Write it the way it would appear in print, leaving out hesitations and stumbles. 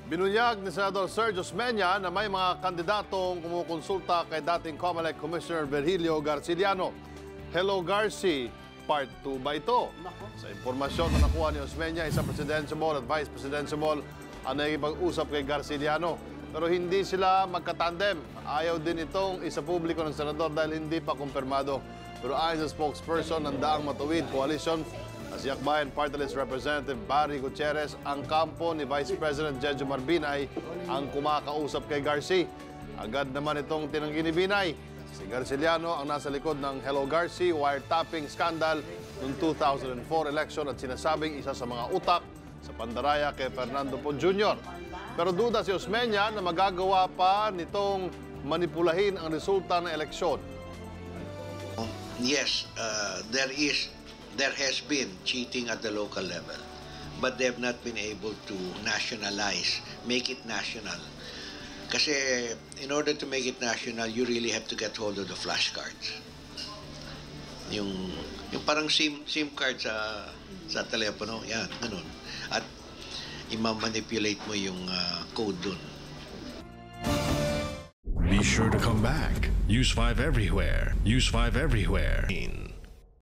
Binunyag ni Senador Sergio Osmeña na may mga kandidatong kumukonsulta kay dating COMELEC Commissioner Virgilio Garciliano. Hello Garci, part 2 ba ito? Sa impormasyon na nakuha ni Osmeña, isang presidential at vice presidential ang nakikipag-usap kay Garciliano. Pero hindi sila magkatandem. Ayaw din itong isa publiko ng senador dahil hindi pa kumpirmado. Pero ayon sa spokesperson ng Daang Matuwid Coalition, si Akbayan Party List Representative Barry Gutierrez, ang kampo ni Vice President Jejo Marbinay ang kumakausap kay Garci. Agad naman itong tinanggi ni Binay. Si Garciliano ang nasa likod ng Hello Garci wiretapping scandal noong 2004 election at sinasabing isa sa mga utak sa pandaraya kay Fernando Po Jr. Pero duda si Osmeña na magagawa pa nitong manipulahin ang resulta ng eleksyon. Yes, there has been cheating at the local level, but they have not been able to nationalize, make it national. Kasi in order to make it national, you really have to get hold of the flashcards. Yung parang SIM card sa telepono, yan, ganun. At i-manipulate mo yung code dun. Be sure to come back. Use 5 everywhere. Use 5 everywhere.